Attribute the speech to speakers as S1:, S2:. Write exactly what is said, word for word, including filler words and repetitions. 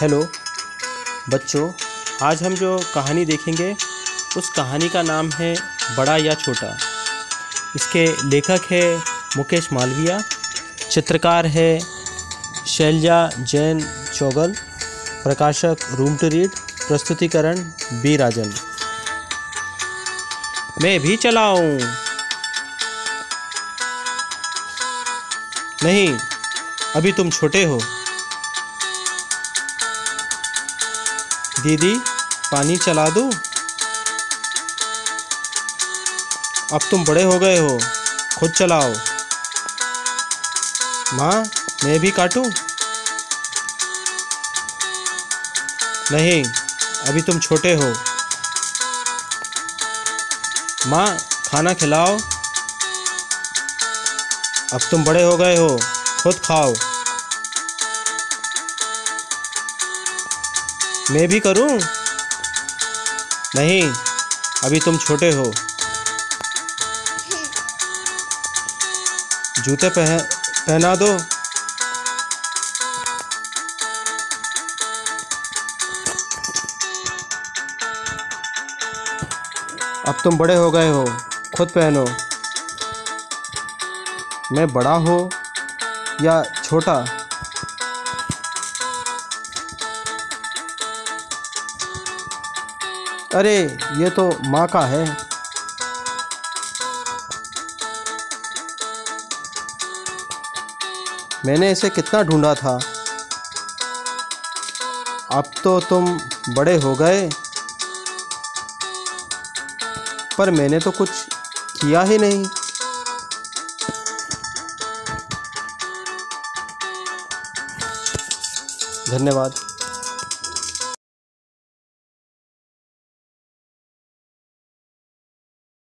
S1: Hello बच्चों, आज हम जो कहानी देखेंगे उस कहानी का नाम है बड़ा या छोटा। इसके लेखक है मुकेश मालविया, चित्रकार है शैलजा जैन चौगल, प्रकाशक रूम टू रीड, प्रस्तुतिकरण बी राजन। मैं भी चलाऊं? नहीं, अभी तुम छोटे हो। दीदी, पानी चला दूं? अब तुम बड़े हो गए हो, खुद चलाओ। माँ, मैं भी काटूं? नहीं, अभी तुम छोटे हो। माँ, खाना खिलाओ। अब तुम बड़े हो गए हो, खुद खाओ। मैं भी करूं? नहीं, अभी तुम छोटे हो। जूते पहन पहना दो। अब तुम बड़े हो गए हो, खुद पहनो। मैं बड़ा हो या छोटा? अरे, ये तो माँ का है। मैंने इसे कितना ढूंढा था। अब तो तुम बड़े हो गए, पर मैंने तो कुछ किया ही नहीं। धन्यवाद।